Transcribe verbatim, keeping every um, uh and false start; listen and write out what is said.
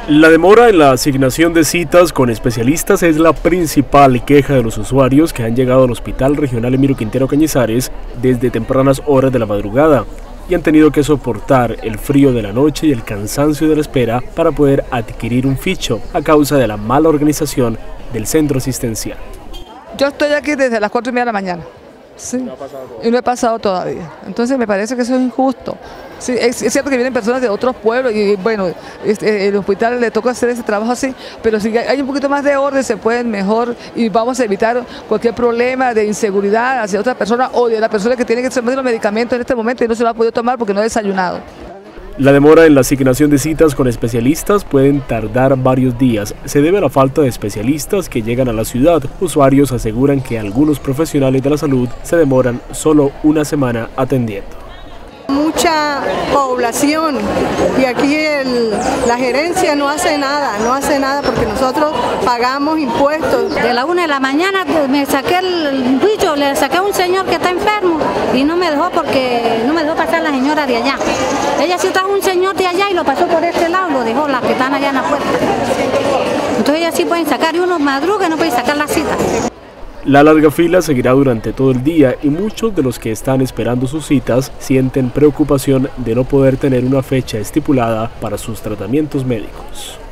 La demora en la asignación de citas con especialistas es la principal queja de los usuarios que han llegado al Hospital Regional Emilio Quintero Cañizares desde tempranas horas de la madrugada y han tenido que soportar el frío de la noche y el cansancio de la espera para poder adquirir un ficho a causa de la mala organización del centro asistencial. Yo estoy aquí desde las cuatro y media de la mañana. Sí, no y no he pasado todavía. Entonces me parece que eso es injusto. Sí, es, es cierto que vienen personas de otros pueblos y bueno, este, el hospital le toca hacer ese trabajo así, pero si hay un poquito más de orden se pueden mejor y vamos a evitar cualquier problema de inseguridad hacia otra persona o de la persona que tiene que tomar los medicamentos en este momento y no se lo ha podido tomar porque no ha desayunado. La demora en la asignación de citas con especialistas pueden tardar varios días. Se debe a la falta de especialistas que llegan a la ciudad. Usuarios aseguran que algunos profesionales de la salud se demoran solo una semana atendiendo. Mucha población y aquí el, la gerencia no hace nada, no hace nada porque nosotros pagamos impuestos. De la una de la mañana me saqué el bicho, le saqué a un señor que está enfermo y no me dejó porque no me dejó pasar la señora de allá. Ella sí trajo un señor de allá y lo pasó por este lado, lo dejó las que están allá en la puerta. Entonces ellas sí pueden sacar y uno madruga y no puede sacar la cita. La larga fila seguirá durante todo el día y muchos de los que están esperando sus citas sienten preocupación de no poder tener una fecha estipulada para sus tratamientos médicos.